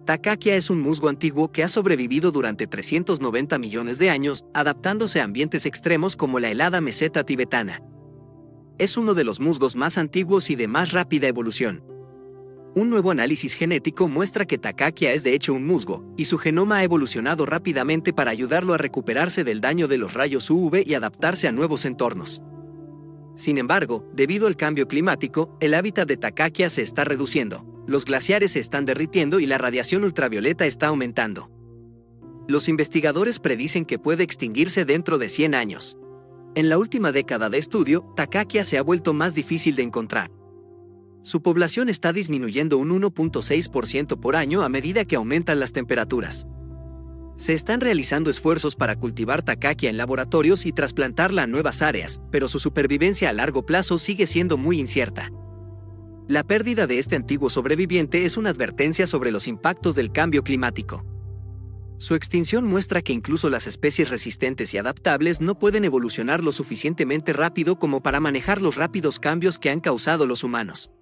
Tacaccia es un musgo antiguo que ha sobrevivido durante 390 millones de años, adaptándose a ambientes extremos como la helada meseta tibetana. Es uno de los musgos más antiguos y de más rápida evolución. Un nuevo análisis genético muestra que Tacaccia es de hecho un musgo, y su genoma ha evolucionado rápidamente para ayudarlo a recuperarse del daño de los rayos UV y adaptarse a nuevos entornos. Sin embargo, debido al cambio climático, el hábitat de Tacaccia se está reduciendo, los glaciares se están derritiendo y la radiación ultravioleta está aumentando. Los investigadores predicen que puede extinguirse dentro de 100 años. En la última década de estudio, Tacaccia se ha vuelto más difícil de encontrar. Su población está disminuyendo un 1.6% por año a medida que aumentan las temperaturas. Se están realizando esfuerzos para cultivar Tacaccia en laboratorios y trasplantarla a nuevas áreas, pero su supervivencia a largo plazo sigue siendo muy incierta. La pérdida de este antiguo sobreviviente es una advertencia sobre los impactos del cambio climático. Su extinción muestra que incluso las especies resistentes y adaptables no pueden evolucionar lo suficientemente rápido como para manejar los rápidos cambios que han causado los humanos.